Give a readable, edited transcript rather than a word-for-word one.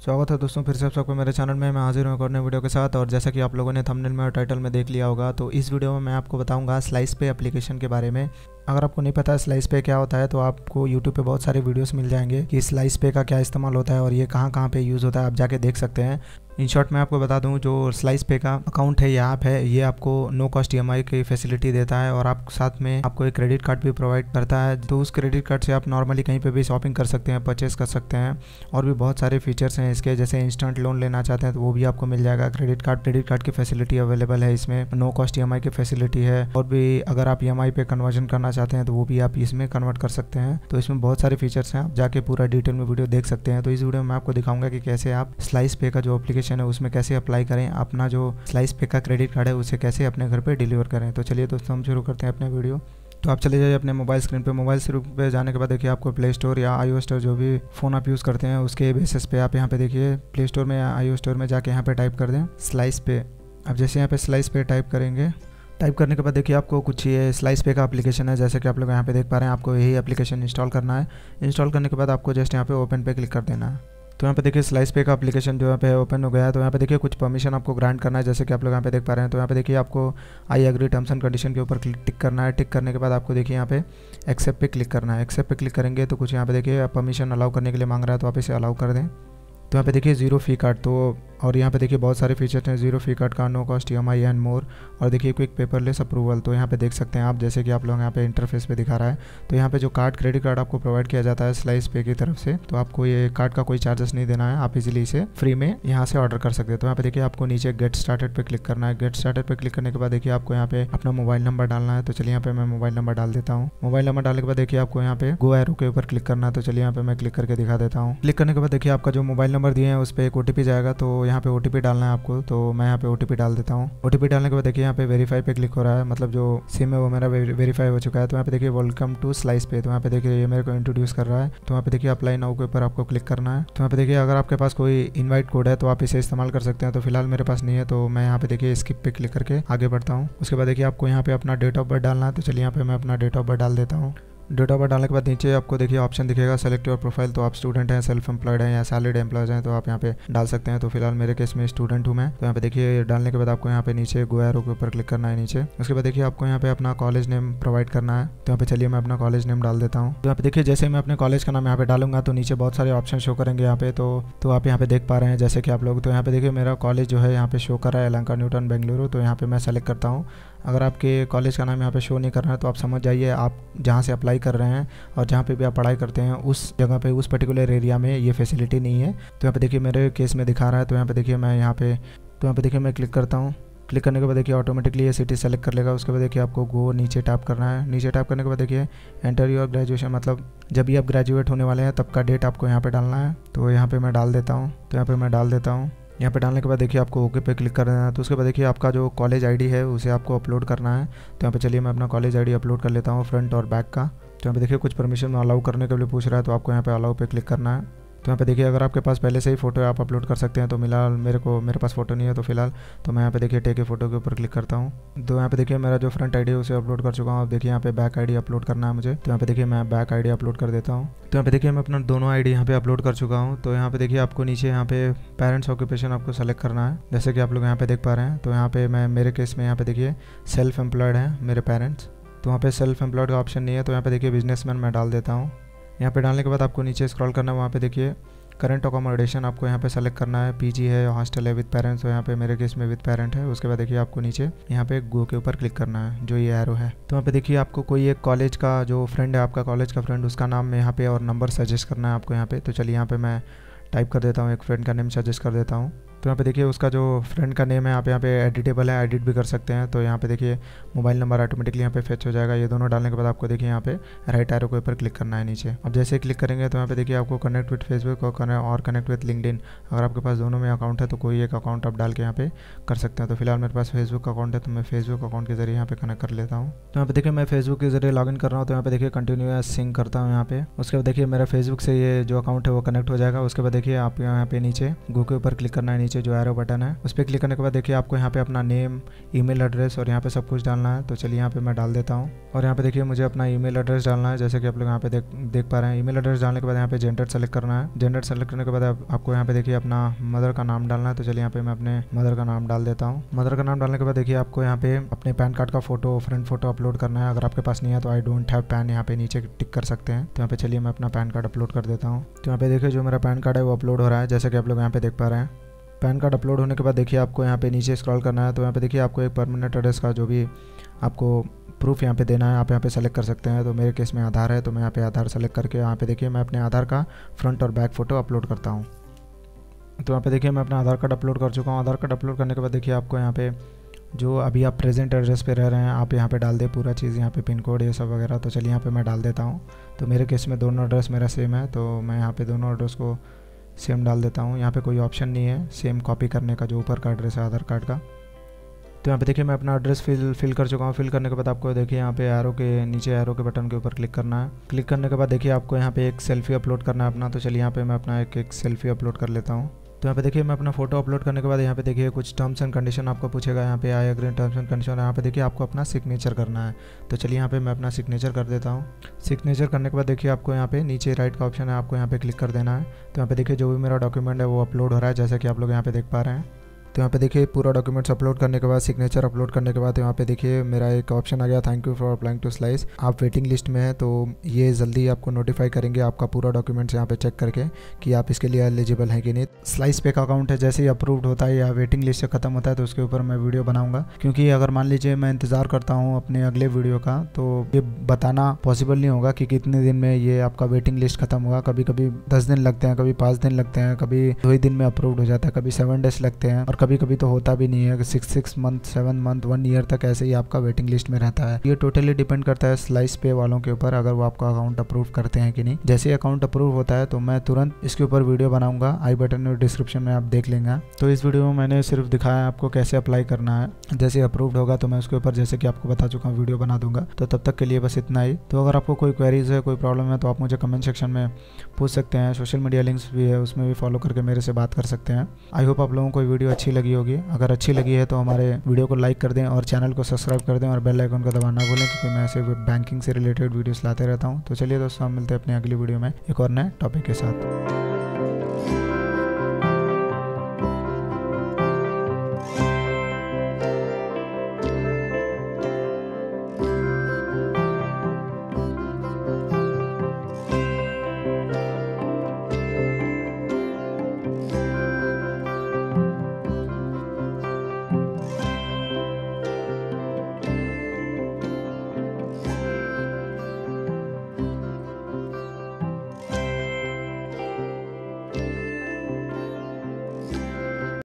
स्वागत है दोस्तों, फिर से आप सबको मेरे चैनल में। मैं हाजिर हूँ एक और नए वीडियो के साथ। और जैसा कि आप लोगों ने थंबनेल में और टाइटल में देख लिया होगा, तो इस वीडियो में मैं आपको बताऊंगा स्लाइस पे एप्लीकेशन के बारे में। अगर आपको नहीं पता है स्लाइस पे क्या होता है, तो आपको यूट्यूब पे बहुत सारे वीडियोस मिल जाएंगे कि स्लाइस पे का क्या इस्तेमाल होता है और ये कहाँ कहाँ पे यूज़ होता है, आप जाके देख सकते हैं। इन शॉर्ट मैं आपको बता दूं, जो स्लाइस पे का अकाउंट है या ऐप है, ये आपको नो कॉस्ट EMI की फैसिलिटी देता है और आप साथ में आपको एक क्रेडिट कार्ड भी प्रोवाइड करता है। तो उस क्रेडिट कार्ड से आप नॉर्मली कहीं पे भी शॉपिंग कर सकते हैं, परचेस कर सकते हैं। और भी बहुत सारे फीचर्स हैं इसके, जैसे इंस्टेंट लोन लेना चाहते हैं तो वो भी आपको मिल जाएगा। क्रेडिट कार्ड की फैसिलिटी अवेलेबल है इसमें, नो कॉस्ट EMI की फैसिलिटी है। और भी अगर आप EMI पे कन्वर्जन करना चाहते हैं तो वो भी आप इसमें कन्वर्ट कर सकते हैं। तो इसमें बहुत सारे फीचर्स हैं, आप जाके पूरा डिटेल में वीडियो देख सकते हैं। तो इस वीडियो में मैं आपको दिखाऊंगा कि कैसे आप स्लाइस पे का जो एप्लीकेशन है उसमें कैसे अप्लाई करें, अपना जो स्लाइस पे का क्रेडिट कार्ड है उसे कैसे अपने घर पे डिलीवर करें। तो चलिए दोस्तों, हम शुरू करते हैं अपने वीडियो। तो आप चले जाइए अपने मोबाइल स्क्रीन पे। मोबाइल स्क्रीन पे जाने के बाद देखिए आपको प्ले स्टोर या iOS स्टोर, जो भी फ़ोन आप यूज़ करते हैं उसके बेसिस पे आप यहाँ पे देखिए प्ले स्टोर में या iOS स्टोर में जाके यहाँ पे टाइप कर दें स्लाइस पे। अब जैसे यहाँ पे स्लाइस पे टाइप करेंगे, टाइप करने के बाद देखिए आपको कुछ ये स्लाइस पे का एप्लीकेशन है, जैसे कि आप लोग यहाँ पे देख पा रहे हैं। आपको यही एप्लीकेशन इंस्टॉल करना है। इंस्टॉल करने के बाद आपको जस्ट यहाँ पे ओपन पे क्लिक कर देना है। तो यहाँ पे देखिए स्लाइस पे का एप्लीकेशन जो यहाँ पे ओपन हो गया है। तो यहाँ पे देखिए कुछ परमिशन आपको ग्रांट करना है, जैसे कि आप लोग यहाँ पे देख पा रहे हैं। तो यहाँ पे देखिए आपको I agree terms and condition के ऊपर टिक करना है। टिक करने के बाद आपको देखिए यहाँ पे एक्सेप्ट पे क्लिक करना है। एक्सेप्ट पे क्लिक करेंगे तो कुछ यहाँ पे देखिए परमिशन अलाउ करने के लिए मांग रहा है, तो आप इसे अलाउ कर दें। तो यहाँ पे देखिए ज़ीरो फी कार्ड, तो और यहाँ पे देखिए बहुत सारे फीचर्स हैं, ज़ीरो फी कार्ड का, no cost EMI and more. और देखिए क्विक पेपरलेस अप्रूवल। तो यहाँ पे देख सकते हैं आप, जैसे कि आप लोग यहाँ पे इंटरफेस पे दिखा रहा है। तो यहाँ पे जो क्रेडिट कार्ड आपको प्रोवाइड किया जाता है स्लाइस पे की तरफ से, तो आपको ये कार्ड का कोई चार्जेस नहीं देना है, आप इजीली इसे फ्री में यहाँ से ऑर्डर कर सकते हैं। तो यहाँ पे देखिए आपको नीचे गेट स्टार्टेड पे क्लिक करना है। गेट स्टार्टेड पे क्लिक करने के बाद देखिए आपको यहाँ पे अपना मोबाइल नंबर डालना है। तो चलिए यहाँ पे मैं मोबाइल नंबर डाल देता हूँ। मोबाइल नंबर डालने के बाद देखिए आपको यहाँ पे गो एरो के ऊपर क्लिक करना है। तो चलिए यहाँ पे मैं क्लिक करके दिखा देता हूँ। क्लिक करने के बाद देखिए आपका जो मोबाइल नंबर दिए हैं उस पर एक OTP जाएगा, तो यहाँ पे OTP डालना है आपको। तो मैं यहाँ पे OTP डाल देता हूँ। OTP डालने के बाद देखिए यहाँ पे वेरीफाई पे क्लिक हो रहा है, मतलब जो सिम है वो मेरा वेरीफाई हो चुका है। तो यहाँ पे देखिए वेलकम टू स्लाइस पे। तो यहाँ पे देखिए ये मेरे को इंट्रोड्यूस कर रहा है। तो यहाँ पे देखिए अप्लाई नाउ के ऊपर आपको क्लिक करना है। तो यहाँ पे देखिए अगर आपके पास कोई इनवाइट कोड है तो आप इसे इस्तेमाल कर सकते हैं। तो फिलहाल मेरे पास नहीं है, तो मैं यहाँ पे देखिए स्किप पे क्लिक करके आगे बढ़ता हूँ। उसके बाद देखिए आपको यहाँ पे अपना डेट ऑफ बर्थ डालना है। तो चलिए यहाँ पे मैं अपना डेट ऑफ बर्थ डाल देता हूँ। डेट ऑफ बर्थ डालने के बाद नीचे आपको देखिए ऑप्शन दिखेगा सेलेक्ट योर प्रोफाइल। तो आप स्टूडेंट हैं, सेल्फ एम्प्लॉयड हैं या सैलरीड एम्प्लॉयज हैं, तो आप यहाँ पे डाल सकते हैं। तो फिलहाल मेरे केस में स्टूडेंट हूँ मैं। तो यहाँ पे देखिए डालने के बाद आपको यहाँ पे नीचे गो एरो के ऊपर क्लिक करना है नीचे। उसके बाद देखिए आपको यहाँ पे अपना कॉलेज नेम प्रोवाइड करना है। तो यहाँ पे चलिए मैं अपना कॉलेज नेम डाल देता हूँ। तो यहाँ पे देखिए जैसे मैं अपने कॉलेज का नाम यहाँ पे डालूंगा तो नीचे बहुत सारे ऑप्शन शो करेंगे यहाँ पे। तो आप यहाँ पे देख पा रहे हैं जैसे कि आप लोग। तो यहाँ पे देखिए मेरा कॉलेज जो है यहाँ पे शो कर रहा है यलहंका न्यूटन बेंगलुरु। तो यहाँ पे मैं सेलेक्ट करता हूँ। अगर आपके कॉलेज का नाम यहाँ पे शो नहीं कर रहा है तो आप समझ जाइए आप जहाँ से अप्लाई कर रहे हैं और जहाँ पे भी आप पढ़ाई करते हैं उस जगह पे, उस पर्टिकुलर एरिया में ये फैसिलिटी नहीं है। तो यहाँ पे देखिए मेरे केस में दिखा रहा है। तो यहाँ पे देखिए मैं मैं क्लिक करता हूँ। क्लिक करने के बाद देखिए ऑटोमेटिकली ये सिटी सेलेक्ट कर लेगा। उसके बाद देखिए आपको गो नीचे टैप करना है। नीचे टैप करने के बाद देखिए एंटर योर ग्रेजुएशन, मतलब जब भी आप ग्रेजुएट होने वाले हैं तब का डेट आपको यहाँ पे डालना है। तो यहाँ पे मैं डाल देता हूँ। यहाँ पे डालने के बाद देखिए आपको ओके पे क्लिक कर देना है। तो उसके बाद देखिए आपका जो कॉलेज आईडी है उसे आपको अपलोड करना है। तो यहाँ पे चलिए मैं अपना कॉलेज आईडी अपलोड कर लेता हूँ, फ्रंट और बैक का। तो यहाँ पे देखिए कुछ परमिशन अलाउ करने के लिए पूछ रहा है, तो आपको यहाँ पे अलाउ पे क्लिक करना है। तो यहाँ पे देखिए अगर आपके पास पहले से ही फोटो है आप अपलोड कर सकते हैं। तो फिलहाल मेरे पास फोटो नहीं है, तो फिलहाल तो मैं यहाँ पे देखिए टेक ए फोटो के ऊपर क्लिक करता हूँ। तो यहाँ पे देखिए मेरा जो फ्रंट आईडी है उसे अपलोड कर चुका हूँ। अब देखिए यहाँ पे बैक आईडी अपलोड करना है मुझे। तो यहाँ पे देखिए मैं बैक आईडी अपलोड कर देता हूँ। तो यहाँ पे देखिए मैं अपना दोनों आईडी यहाँ पे अपलोड कर चुका हूँ। तो यहाँ पे देखिए आपको नीचे यहाँ पे पेरेंट्स ऑक्यूपेशन आपको सेलेक्ट करना है, जैसे कि आप लोग यहाँ पे देख पा रहे हैं। तो यहाँ पे मेरे केस में यहाँ पे देखिए सेल्फ एम्प्लॉयड है मेरे पेरेंट्स। तो वहाँ पे सेल्फ एम्प्लॉयड का ऑप्शन नहीं है, तो यहाँ पे देखिए बिजनेसमैन मैं डाल देता हूँ। यहाँ पे डालने के बाद आपको नीचे स्क्रॉल करना है, वहाँ पे देखिए करंट अकोमोडेशन आपको यहाँ पे सेलेक्ट करना है, PG है या हॉस्टल है विद पेरेंट्स। तो यहाँ पे मेरे केस में विद पेरेंट है। उसके बाद देखिए आपको नीचे यहाँ पे गो के ऊपर क्लिक करना है, जो ये एरो है। तो यहाँ पे देखिए आपको कोई एक कॉलेज का जो फ्रेंड है, आपका कॉलेज का फ्रेंड, उसका नाम यहाँ पे और नंबर सजेस्ट करना है आपको यहाँ पे। तो चलिए यहाँ पे मैं टाइप कर देता हूँ, एक फ्रेंड का नेम सजेस्ट कर देता हूँ। तो यहाँ पे देखिए उसका जो फ्रेंड का नेम है आप यहाँ पे एडिटेबल है, एडिट भी कर सकते हैं। तो यहाँ पे देखिए मोबाइल नंबर ऑटोमेटिकली यहाँ पे फेच हो जाएगा। ये दोनों डालने के बाद आपको देखिए यहाँ पे राइट एरो के ऊपर क्लिक करना है नीचे। अब जैसे क्लिक करेंगे तो यहाँ पे देखिए आपको कनेक्ट विद फेसबुक और कनेक्ट विद लिंक्डइन। अगर आपके पास दोनों में अकाउंट है तो कोई एक अकाउंट आप डाल के यहाँ पे कर सकते हैं। तो फिलहाल मेरे पास फेसबुक अकाउंट है, तो मैं फेसबुक अकाउंट के जरिए यहाँ पे कनेक्ट कर लेता हूँ। तो यहाँ पे देखिए मैं फेसबुक के जरिए लॉगिन कर रहा हूँ। तो यहाँ पे देखिए कंटिन्यू सिंक करता हूँ यहाँ पे। उसके बाद देखिए मेरा फेसबुक से ये जो अकाउंट है वो कनेक्ट हो जाएगा। उसके बाद देखिए आप यहाँ पे नीचे गो के ऊपर क्लिक करना है नीचे जो एरो बटन है उस पर क्लिक करने के बाद देखिए आपको यहाँ पे अपना नेम, ईमेल एड्रेस और यहाँ पे सब कुछ डालना है। तो चलिए यहाँ पे मैं डाल देता हूँ और यहाँ पे देखिए मुझे अपना ईमेल एड्रेस डालना है, जैसे कि आप लोग यहाँ पे देख पा रहे हैं। ईमेल एड्रेस डालने के बाद यहाँ पे जेंडर सेलेक्ट करना है। जेंडर सेलेक्ट करने के बाद आपको यहाँ पे देखिए अपना मदर का नाम डालना है। तो चलिए यहाँ पे मैं अपने मदर का नाम डाल देता हूँ। मदर का नाम डालने के बाद देखिए आपको यहाँ पे अपने पैन कार्ड का फोटो, फ्रंट फोटो अपलोड करना है। अगर आपके पास नहीं है तो आई डोंट हैव पैन यहाँ पे नीचे टिक कर सकते हैं। तो यहाँ पे चलिए मैं अपना पैन कार्ड अपलोड कर देता हूँ। तो यहाँ पे देखिए जो मेरा पैन कार्ड है वो अपलोड हो रहा है, जैसे कि आप लोग यहाँ पे देख पा रहे हैं। पैन कार्ड अपलोड होने के बाद देखिए आपको यहाँ पे नीचे स्क्रॉल करना है। तो यहाँ पे देखिए आपको एक परमानेंट एड्रेस का जो भी आपको प्रूफ यहाँ पे देना है आप यहाँ पे सेलेक्ट कर सकते हैं। तो मेरे केस में आधार है, तो मैं यहाँ पे आधार सेलेक्ट करके यहाँ पे देखिए मैं अपने आधार का फ्रंट और बैक फ़ोटो अपलोड करता हूँ। तो यहाँ पे देखिए मैं अपना आधार कार्ड अपलोड कर चुका हूँ। आधार कार्ड अपलोड करने के बाद देखिए आपको यहाँ पे जो अभी आप प्रेजेंट एड्रेस पे रह रहे हैं आप यहाँ पे डाल दे पूरा चीज़, यहाँ पे पिन कोड ये सब वगैरह। तो चलिए यहाँ पे मैं डाल देता हूँ। तो मेरे केस में दोनों एड्रेस मेरा सेम है, तो मैं यहाँ पे दोनों एड्रेस को सेम डाल देता हूँ। यहाँ पे कोई ऑप्शन नहीं है सेम कॉपी करने का, जो ऊपर का एड्रेस है आधार कार्ड का। तो यहाँ पे देखिए मैं अपना एड्रेस फिल कर चुका हूँ। फिल करने के बाद आपको देखिए यहाँ पे एरो के नीचे एरो के बटन के ऊपर क्लिक करना है। क्लिक करने के बाद देखिए आपको यहाँ पे एक सेल्फी अपलोड करना है अपना। तो चलिए यहाँ पे मैं अपना एक सेल्फी अपलोड कर लेता हूँ। तो यहाँ पे देखिए मैं अपना फोटो अपलोड करने के बाद यहाँ पे देखिए कुछ टर्म्स एंड कंडीशन आपको पूछेगा। यहाँ पे I agree terms and condition. यहाँ पे देखिए आपको अपना सिग्नेचर करना है। तो चलिए यहाँ पे मैं अपना सिग्नेचर कर देता हूँ। सिग्नेचर करने के बाद देखिए आपको यहाँ पे नीचे राइट का ऑप्शन है, आपको यहाँ पे क्लिक कर देना है। तो यहाँ पे देखिए जो भी मेरा डॉक्यूमेंट है वो अपलोड हो रहा है, जैसा कि आप लोग यहाँ पे देख पा रहे हैं। तो यहाँ पे देखिए पूरा डॉक्यूमेंट्स अपलोड करने के बाद, सिग्नेचर अपलोड करने के बाद यहाँ पे देखिए मेरा एक ऑप्शन आ गया, thank you for applying to Slice. आप वेटिंग लिस्ट में हैं, तो ये जल्दी आपको नोटिफाई करेंगे आपका पूरा डॉक्यूमेंट्स यहाँ पे चेक करके कि आप इसके लिए एलिजिबल हैं कि नहीं। स्लाइस पे का अकाउंट है, जैसे ही अप्रूव्ड होता है या वेटिंग लिस्ट से खत्म होता है तो उसके ऊपर मैं वीडियो बनाऊंगा, क्योंकि अगर मान लीजिए मैं इंतज़ार करता हूँ अपने अगले वीडियो का तो ये बताना पॉसिबल नहीं होगा कि कितने दिन में ये आपका वेटिंग लिस्ट खत्म होगा। कभी कभी 10 दिन लगते हैं, कभी 5 दिन लगते हैं, कभी 2 ही दिन में अप्रूव्ड हो जाता है, कभी 7 डेज लगते हैं और कभी कभी तो होता भी नहीं है। 6 मंथ, 7 मंथ, 1 ईयर तक ऐसे ही आपका वेटिंग लिस्ट में रहता है। ये टोटली डिपेंड करता है स्लाइस पे वालों के ऊपर, अगर वो आपका अकाउंट अप्रूव करते हैं कि नहीं। जैसे ही अकाउंट अप्रूव होता है तो मैं तुरंत इसके ऊपर वीडियो बनाऊंगा, आई बटन और डिस्क्रिप्शन में आप देख लेंगे। तो इस वीडियो में मैंने सिर्फ दिखाया आपको कैसे अप्लाई करना है। जैसे अप्रूव्ड होगा तो मैं उसके ऊपर जैसे कि आपको बता चुका हूँ वीडियो बना दूंगा। तो तब तक के लिए बस इतना ही। तो अगर आपको कोई क्वेरीज है, कोई प्रॉब्लम है तो आप मुझे कमेंट सेक्शन में पूछ सकते हैं। सोशल मीडिया लिंक्स भी है, उसमें भी फॉलो करके मेरे से बात कर सकते हैं। आई होप आप लोगों को वीडियो अच्छी लगी होगी। अगर अच्छी लगी है तो हमारे वीडियो को लाइक कर दें और चैनल को सब्सक्राइब कर दें और बेल आइकन को दबाना ना भूलें, क्योंकि मैं ऐसे बैंकिंग से रिलेटेड वीडियोस लाते रहता हूँ। तो चलिए दोस्तों, हम मिलते हैं अपनी अगली वीडियो में एक और नए टॉपिक के साथ।